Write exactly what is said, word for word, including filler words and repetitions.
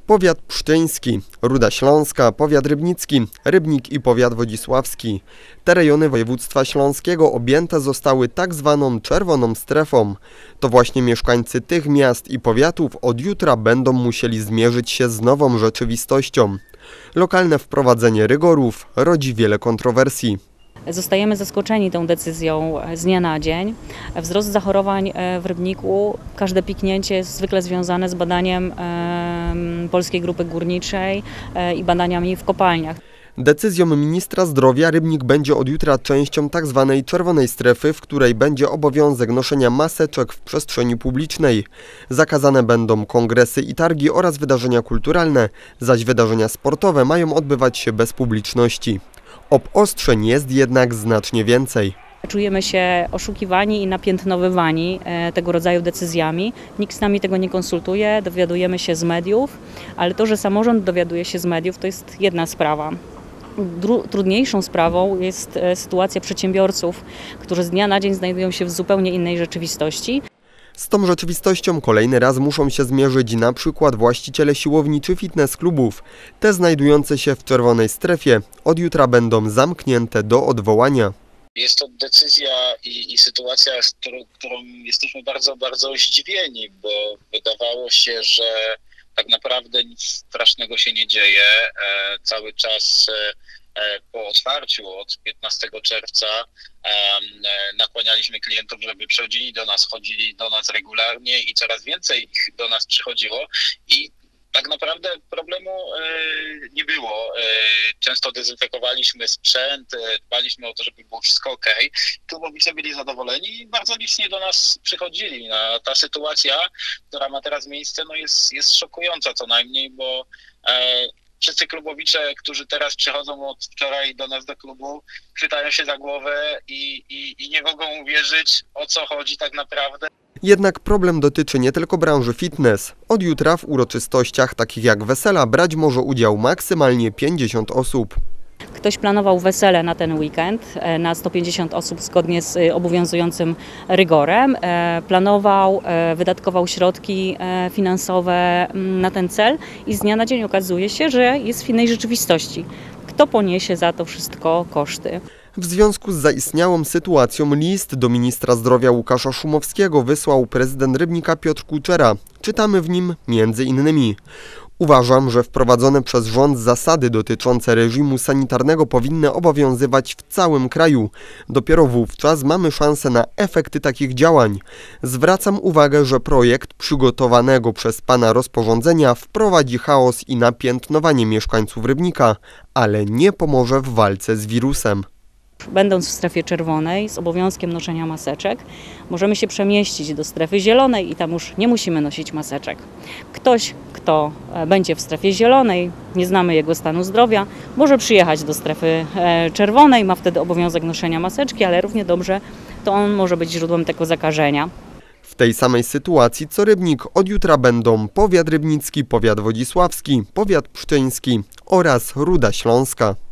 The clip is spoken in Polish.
Powiat pszczyński, Ruda Śląska, powiat rybnicki, Rybnik i powiat wodzisławski. Te rejony województwa śląskiego objęte zostały tak zwaną czerwoną strefą. To właśnie mieszkańcy tych miast i powiatów od jutra będą musieli zmierzyć się z nową rzeczywistością. Lokalne wprowadzenie rygorów rodzi wiele kontrowersji. Zostajemy zaskoczeni tą decyzją z dnia na dzień. Wzrost zachorowań w Rybniku, każde piknięcie jest zwykle związane z badaniem Polskiej Grupy Górniczej i badaniami w kopalniach. Decyzją ministra zdrowia Rybnik będzie od jutra częścią tzw. czerwonej strefy, w której będzie obowiązek noszenia maseczek w przestrzeni publicznej. Zakazane będą kongresy i targi oraz wydarzenia kulturalne, zaś wydarzenia sportowe mają odbywać się bez publiczności. Obostrzeń jest jednak znacznie więcej. Czujemy się oszukiwani i napiętnowywani tego rodzaju decyzjami. Nikt z nami tego nie konsultuje, dowiadujemy się z mediów, ale to, że samorząd dowiaduje się z mediów, to jest jedna sprawa. Dru- trudniejszą sprawą jest sytuacja przedsiębiorców, którzy z dnia na dzień znajdują się w zupełnie innej rzeczywistości. Z tą rzeczywistością kolejny raz muszą się zmierzyć na przykład właściciele siłowni czy fitness klubów. Te znajdujące się w czerwonej strefie od jutra będą zamknięte do odwołania. Jest to decyzja i, i sytuacja, z którą, którą jesteśmy bardzo, bardzo zdziwieni, bo wydawało się, że tak naprawdę nic strasznego się nie dzieje. E, cały czas e, po otwarciu od piętnastego czerwca e, nakłanialiśmy klientów, żeby przychodzili do nas, chodzili do nas regularnie i coraz więcej ich do nas przychodziło i tak naprawdę problemu e, nie było. E, często dezynfekowaliśmy sprzęt, e, dbaliśmy o to, żeby było wszystko ok. Klubowicze byli zadowoleni i bardzo licznie do nas przychodzili. No, ta sytuacja, która ma teraz miejsce, no jest, jest szokująca co najmniej, bo e, wszyscy klubowicze, którzy teraz przychodzą od wczoraj do nas do klubu, chwytają się za głowę i, i, i nie mogą uwierzyć, o co chodzi tak naprawdę. Jednak problem dotyczy nie tylko branży fitness. Od jutra w uroczystościach takich jak wesela brać może udział maksymalnie pięćdziesiąt osób. Ktoś planował wesele na ten weekend na sto pięćdziesiąt osób zgodnie z obowiązującym rygorem. Planował, wydatkował środki finansowe na ten cel i z dnia na dzień okazuje się, że jest w innej rzeczywistości. Kto poniesie za to wszystko koszty? W związku z zaistniałą sytuacją list do ministra zdrowia Łukasza Szumowskiego wysłał prezydent Rybnika Piotr Kuczera. Czytamy w nim między innymi: Uważam, że wprowadzone przez rząd zasady dotyczące reżimu sanitarnego powinny obowiązywać w całym kraju. Dopiero wówczas mamy szansę na efekty takich działań. Zwracam uwagę, że projekt przygotowanego przez pana rozporządzenia wprowadzi chaos i napiętnowanie mieszkańców Rybnika, ale nie pomoże w walce z wirusem. Będąc w strefie czerwonej z obowiązkiem noszenia maseczek, możemy się przemieścić do strefy zielonej i tam już nie musimy nosić maseczek. Ktoś, kto będzie w strefie zielonej, nie znamy jego stanu zdrowia, może przyjechać do strefy czerwonej, ma wtedy obowiązek noszenia maseczki, ale równie dobrze to on może być źródłem tego zakażenia. W tej samej sytuacji co Rybnik od jutra będą powiat rybnicki, powiat wodzisławski, powiat pszczyński oraz Ruda Śląska.